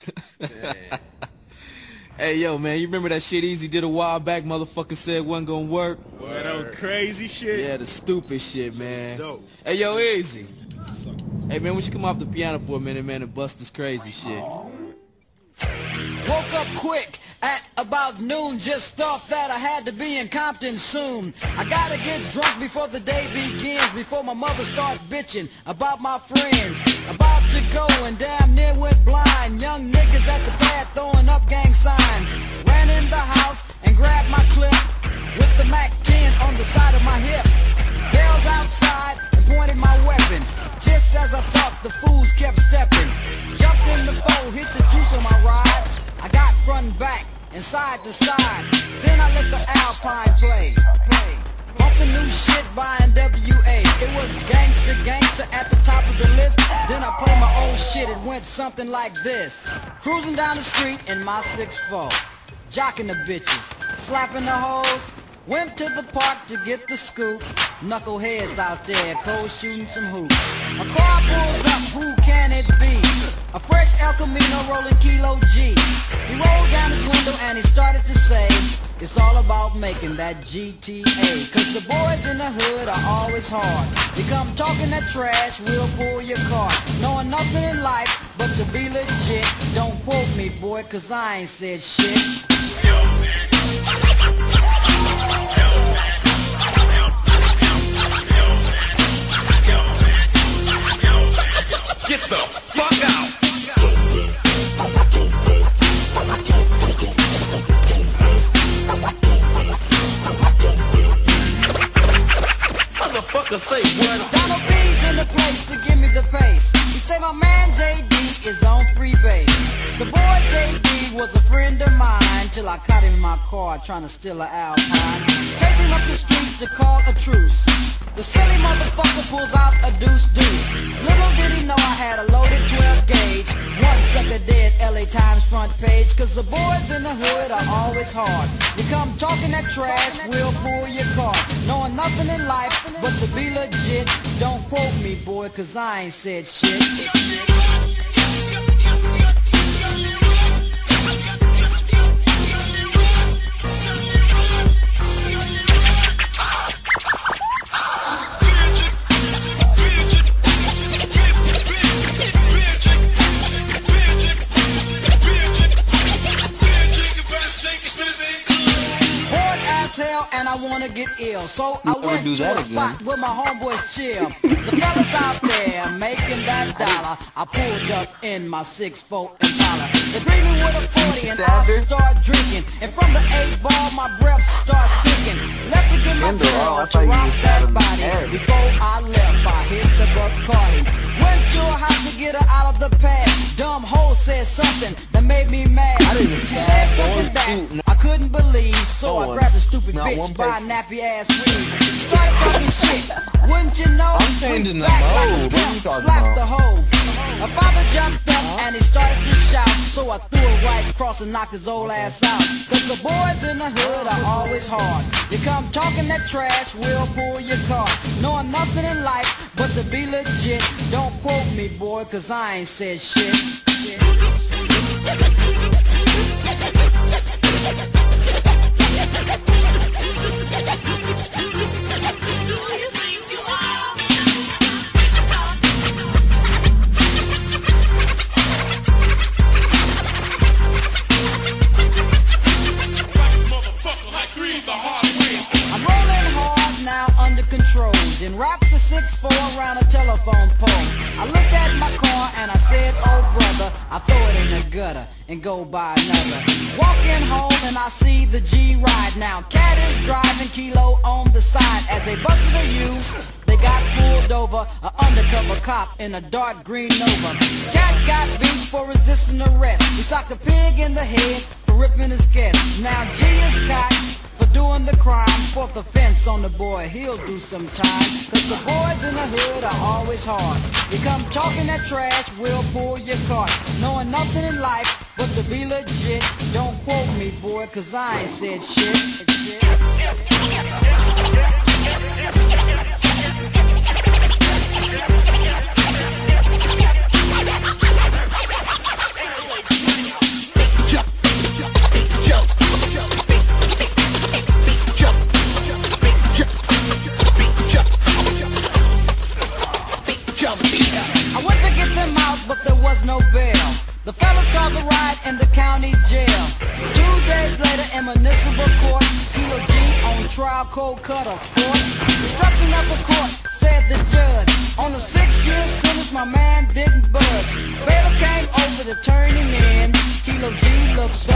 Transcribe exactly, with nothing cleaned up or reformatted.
Hey, yo, man, you remember that shit Eazy did a while back? Motherfucker said it wasn't gonna work. Word. That was crazy shit. Yeah, the stupid shit, man. Dope. Hey, yo, Eazy. Hey, man, we should come off the piano for a minute, man, and bust this crazy shit. Woke up quick at about noon, just thought that I had to be in Compton soon. I gotta get drunk before the day begins, before my mother starts bitching about my friends. About to go and damn near went blind. Young niggas at the pad throwing up gang signs. Ran in the house and grabbed my clip with the Mac ten on the side of my hip. Bailed outside and pointed my weapon. Just as I thought, the fools kept stepping. Jumped in the foe, hit the juice on my ride. I got front and back and side to side. Then I let the Alpine play. play. Bumping new shit by N W A. It was gangster, gangster at the top of the list. Then I played my old shit. It went something like this. Cruising down the street in my six four. Jocking the bitches, slapping the hoes. Went to the park to get the scoop. Knuckleheads out there, cold shooting some hoops. A car pulls up, who can it be? A fresh El Camino rolling Kilo G. He rolled down his window and he started to say, it's all about making that G T A. Cause the boys in the hood are always hard. You come talking that trash, we'll pull your car. Knowing nothing in life but to be legit. Don't quote me, boy, cause I ain't said shit. Get the fuck out! Motherfucker say what? Donald B's in the place to give me the pace. He said my man J D is on free base. The boy J D was a friend of mine till I caught him in my car trying to steal an Alpine. Chased him up the street to call a truce. The silly motherfucker pulls out a deuce deuce. Little did he know I had a loaded twelve gauge. One sucker dead, L A Times front page. Cause the boys in the hood are always hard. You come talking that trash, we'll pull your car. Knowing nothing in life but to be legit. Don't quote me, boy, cause I ain't said shit. Hell and I wanna get ill, so I went to a spot where my homeboys chill. The fellas out there making that dollar. I pulled up in my six four Impala. They bring me with a forty and I start drinking. And from the eight ball my breath starts stinking. Left to get my girl to rock that body. Before I left I hit the Bacardi. Went to her house to get her out of the pad. Dumb hoe said something that made me mad. She said something that I couldn't believe, so I grabbed a stupid bitch by a nappy ass weed. Started talking shit, wouldn't you know? Reached back like a pimp, slapped the hoe. My father jumped up and he started to shout, so I threw it right across and knocked his old ass out. Cause the boys in the hood are always hard. You come talking that trash, we'll pull your car. Knowing nothing in life but to be legit. Don't quote me, boy, cause I ain't said shit. Then wrapped the six four around a telephone pole. I looked at my car and I said, oh brother, I throw it in the gutter and go buy another. Walking home and I see the G ride now. Cat is driving, Kilo on the side. As they busted a U, they got pulled over. An undercover cop in a dark green Nova. Cat got beat for resisting arrest. He socked a pig in the head for ripping his guest. Now G is caught for doing the crime. Fourth offense on the boy, he'll do some time. Cause the boys in the hood are always hard. You come talking that trash, we'll pull your cart. Knowing nothing in life but to be legit. Don't quote me, boy, cause I ain't said shit. I went to get them out, but there was no bail. The fellas caused a riot in the county jail. Two days later in municipal court, Kilo G on trial, cold cut a fort. Destruction of the court, said the judge. On a six-year sentence, my man didn't budge. Bailiff came over to turn him in. Kilo G looked